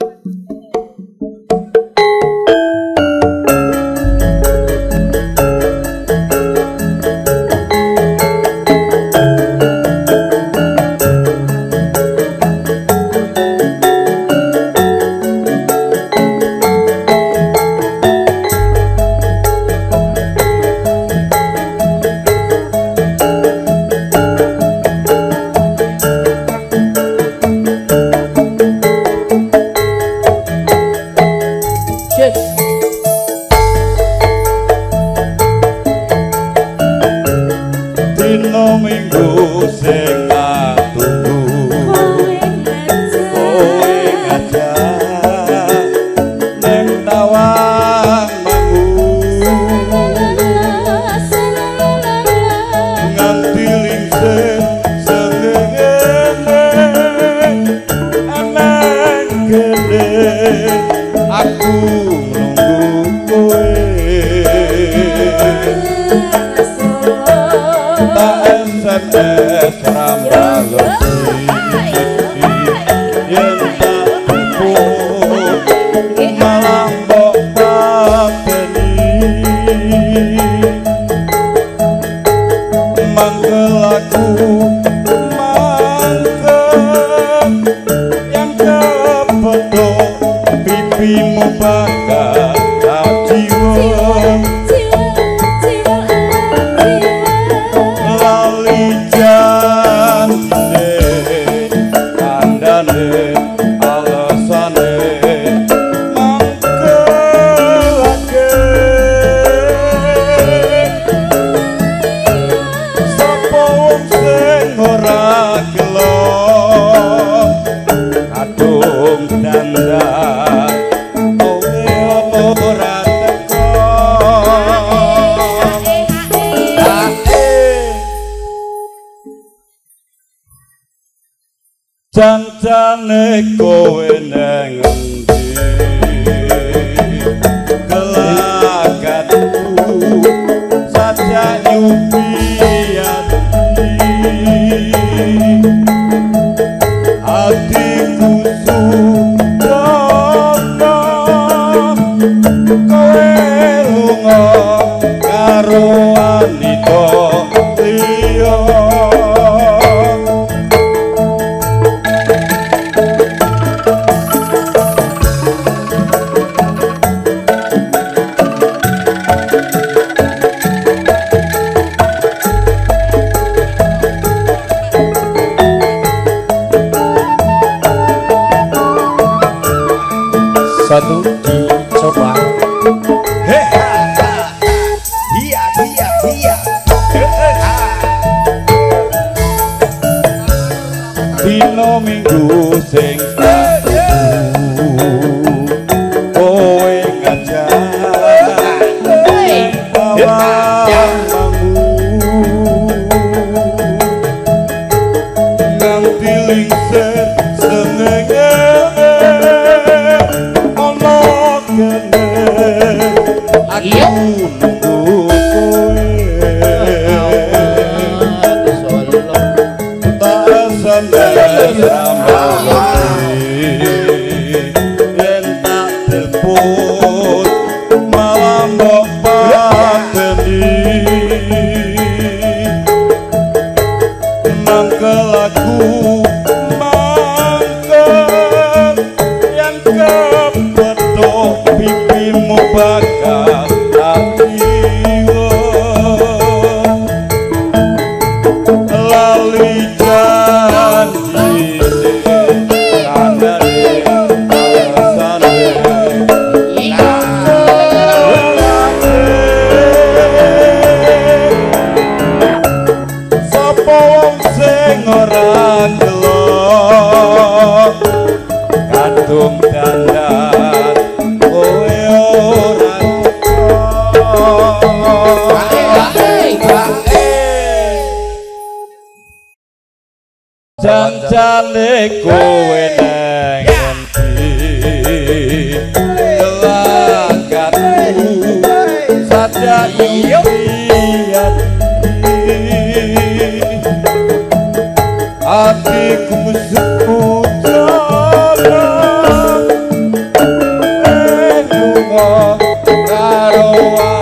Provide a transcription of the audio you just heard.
Jancane kowe nang endi gelagatku saja nyupi hatiku sudono kowe lunga karo wanita liya. Satu dicoba. Iya. Dino minggu sing kowe ngajak nganti lingser senenge aku nunggu kowe tak sampai yen tak telepon malah mbok pateni mangkel aku mangkel yang kebetok pipimu bakal hatiku lali janji kandhane alasane sapa wong sing ora gelem kadung dandan kowe ora jancane kowe nang endi gelagatku saja impian hatiku seputar karo